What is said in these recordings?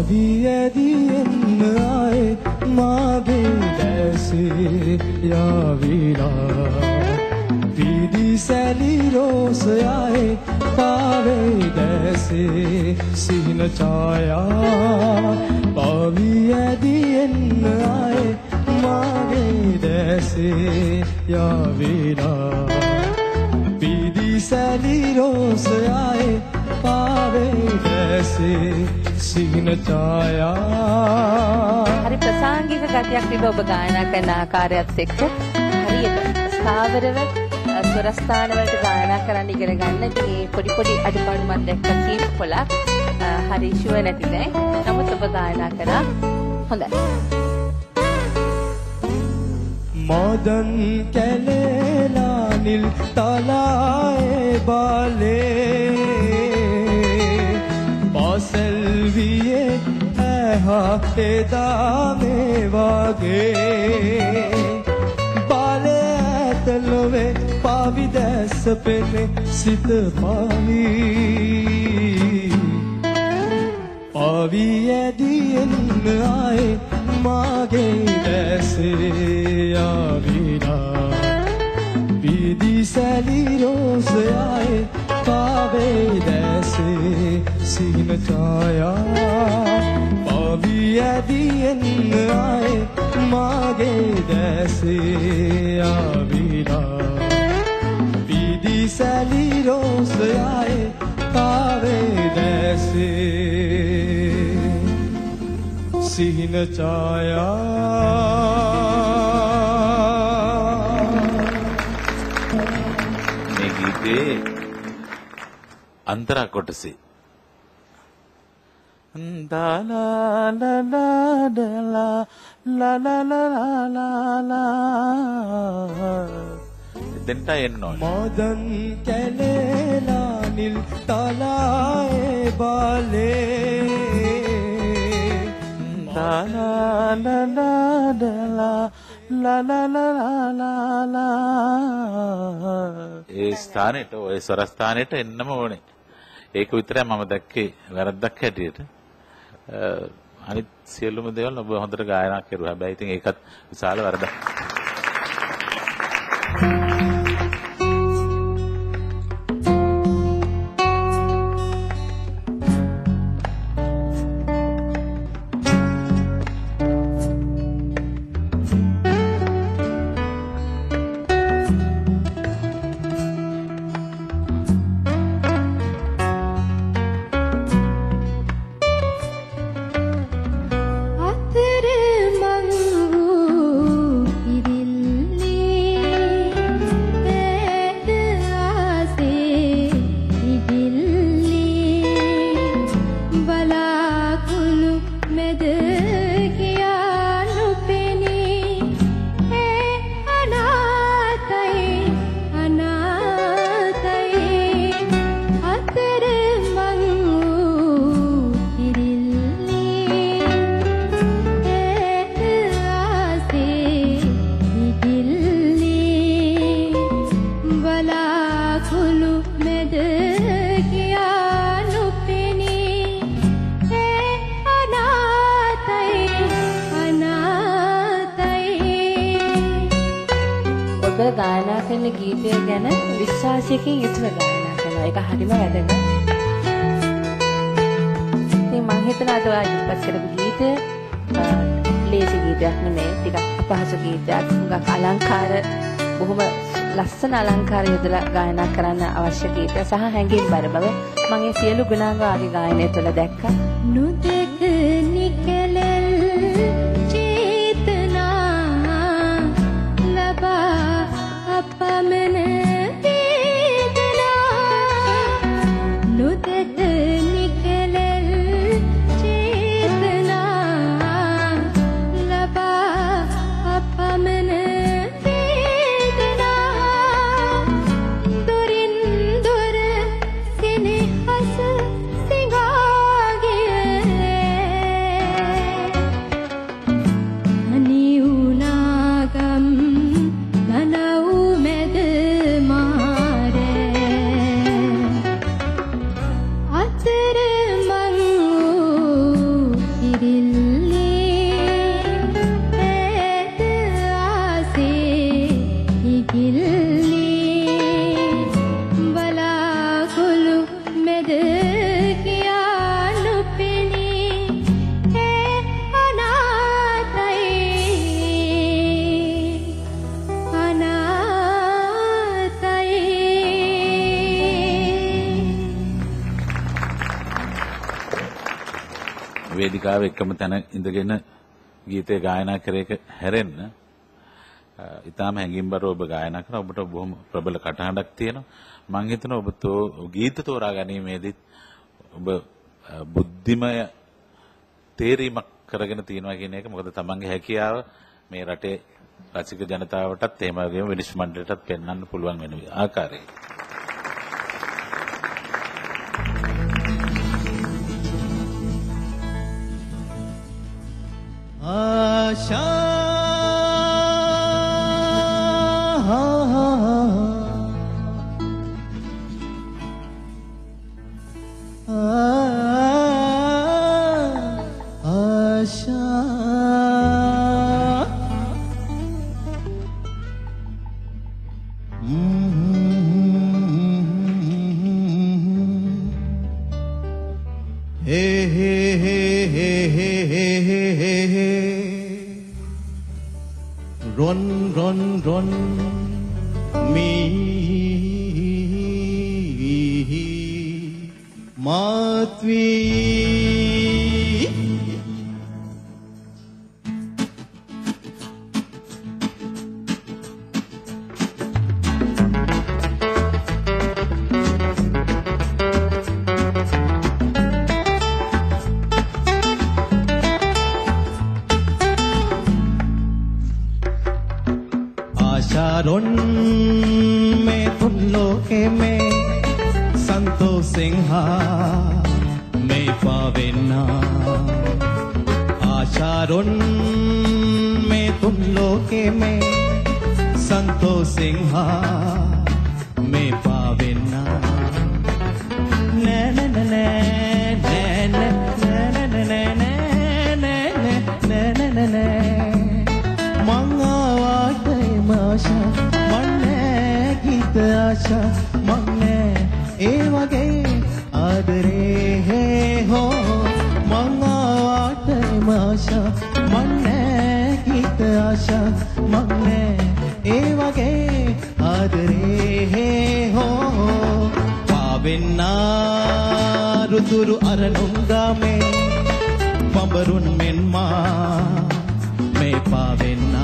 පාවියදීන්න ආයේ මාගේ දැසේ යාවිලා විදිසැලි රෝසයායේ පාවේ දැසේ සිහින ඡායා පාවියදීන්න ආයේ මාගේ දැසේ යාවිලා විදිසැලි රෝසයායේ පාවේ දැසේ සිහින ඡායා. හරි ප්‍රසංගික ගතියක් තිබ්බ ඔබ ගායනා කරන ආකාරයත් එක්ක හරියට ස්ථාවරව ස්වරස්ථාන වලට ගායනා කරන්න ඉගෙන ගන්න. ඉතින් මේ පොඩි පොඩි අඩුපාඩු මම දැක්ක කීප පොලක් හරි ෂුවර් නැති නෑ. නමුත් ඔබ ගායනා කරා හොඳයි. මදන් කැලේලා නිල් තලායේ බාලේ පාසල් වියේ ඇහා එදා මේ වගේ බාලේ ඇතලොවේ පාවි දැස්ස පෙනේ සිත පාවි පාවි ඇදියෙන් ආයේ මාගේ දැසේ යාවිලා විදිසැලි රෝසයායේ පාවේ දැසේ සිහින ඡායා පාවි ඇදියෙන් ආයේ මාගේ දැසේ යාවිලා විදිසැලි රෝසයායේ පාවේ දැසේ සිහින ඡායා. මේ ගීතේ අන්තරා කොටසේ දාලා ලා ලා ලා ලා ලා ලා දෙන්ට එන්න ඕනේ. මදන් කැලේලා නිල් තලායේ බාලේ ලා ලා ලා ලා ඒ ස්ථානෙට ඔය ස්වර ස්ථානෙට එන්නම ඕනේ. ඒක විතරයි මම දැක්කේ වැරද්දක් හැටියට. අනිත් සියලුම දේවල් ඔබ හොඳට ගායනා කරුවා. හැබැයි ඉතින් ඒකත් විශාල වරදක්. ගායනා කරන ගීතය ගැන විශ්වාසයකින් යුතුව ගායනා කරනවා. ඒක හරිම වැදගත්. ඉතින් මම හිතනවා අද ඔයා ඉපස් කරපු ගීතය ලේසි ගීතයක් නෙමෙයි. ටිකක් අපහසු ගීතයක්. හුඟක් අලංකාර බොහොම ලස්සන අලංකාර යොදලා ගායනා කරන්න අවශ්‍ය ගීතය සහ හැඟීම්බර බව මම ඒ සියලු ගුණාංග ආගේ ගායනය තුළ දැක්කා. නුදෙක නිකලල් චේතනා ලබා අපමණ වේදනා නුදෙක නිකලල් චේතනා ලබා අපමණ ඉල්ලී බලාකුළු මෙද කියා නොපෙනී ඒ අනාතයි අනාතයි වේදිකාවේ එකම තැන ඉඳගෙන ගීතය ගායනා කරේක හැරෙන්න ඉතාලම හැඟීම්බරව ඔබ ගායනා කරන ඔබට බොහොම ප්‍රබල කටහඬක් තියෙනවා මම හිතනවා ඔබ ගීත තෝරා ගැනීමේදී ඔබ බුද්ධිමය තේරීමක් කරගෙන තියෙනවා කියන එක මොකද තමන්ගේ හැකියාව මේ රටේ රසික ජනතාවටත් එහෙම වගේම විනිශ්චය මණ්ඩලයටත් පෙන්වන්න පුළුවන් වෙන ආකාරයේ आशा Ron me matvi आशारों में तुम लोके में संतोष सिंहा में पावेना आशारों में तुम लोके में संतोष सिंहा में पावेना ने ने ने ने ने ने ने ने ने ने ने ने आशा मन्ने गीत आशा मन्ने ए वगे आदरे है हो मंगा वाटे आशा मन्ने गीत आशा मन्ने ए वगे आदरे है हो पाविन्ना ऋतुरु अरनुंगा में पंबरुन मेन्मा में पाविन्ना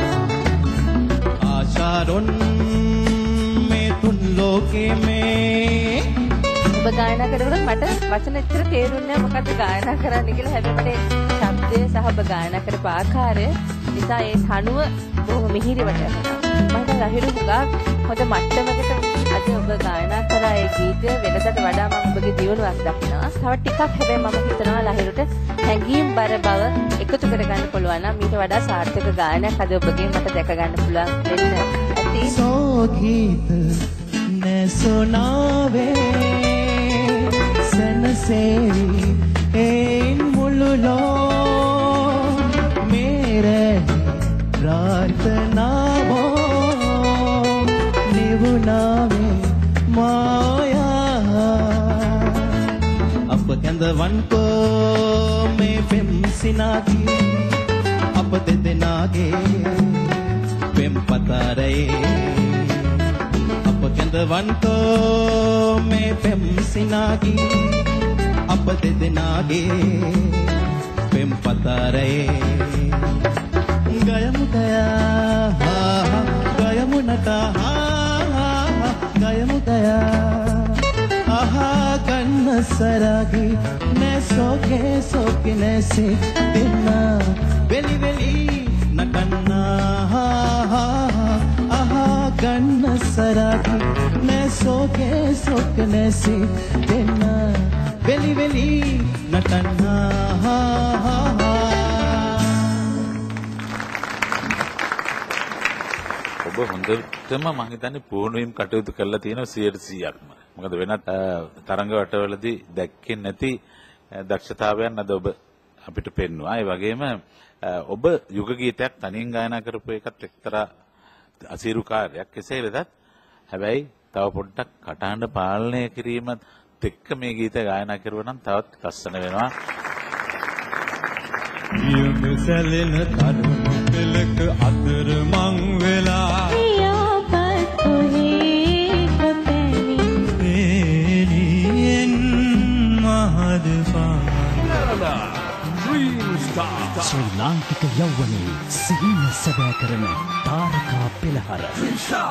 आशारों में तुम लोके में ඔබ ගායනා කරනකොට මට වචන එච්චර තේරුන්නේ නැහැ මොකද්ද ගායනා කරන්න කියලා හැබැයි මට ශබ්දය සහ ඔබ ගායනා කරපු ආකාරය නිසා ඒ තනුව බොහොම මිහිරිවට යනවා මම ලහිරු මුගා හොඳ මට්ටමකට අද ඔබ ගායනා කරා ඒ ගීතය වෙනසට වඩා මම ඔබගේ දියුණුවක් දකිනවා තව ටිකක් හැබැයි මම හිතනවා ලහිරුට හැඟීම් බර බව එකතු කරගන්න පුළුවන් නම් ඊට වඩා සාර්ථක ගායනයක් අද ඔබගෙන් මට දැක ගන්න පුළුවන් වෙන්න ඇති सो गीत न सुनावे सन सेरी इन मुल्लो मेरे प्रार्थना वो निवुनावे माया अब कंदवन को मैं पेम सिनागी अब दे देनागे पेम पता रहे अब कंदवन को मैं पेम सिनागी अब दे देनागे पेम पता रहे गया गया मुनका गया गया आहा कन्न सरागी ने सोके ने से दिना बेली बेली नकन्ना आहा कन्न सरागी ने सोके ने से दिना बेली बेली नकन्ना ඔබ හොඳටම මම හිතන්නේ පුහුණුවීම් කටයුතු කරලා තියෙනවා 100%ක්ම. මොකද වෙනත් තරංග වටවලදී දැක්කේ නැති දක්ෂතාවයන් අද ඔබ අපිට පෙන්වුවා. ඒ වගේම ඔබ යුග ගීතයක් තනියෙන් ගායනා කරපු එකත් එක්තරා අසීරු කාර්යයක්. කෙසේ වෙතත් හැබැයි තව පොඩ්ඩක් කටහඬ පාලනය කිරීමත් එක්ක මේ ගීතය ගායනා කරුවා නම් තවත් ලස්සන වෙනවා. සැලෙන තරුණ පෙළක අතර මං වෙලා පියාපත් කොහේ කොතැනි එළියෙන් මහද ශ්‍රී ලාංකික යෞවනයේ සිහින සැබෑ කරන තාරකා පෙළහර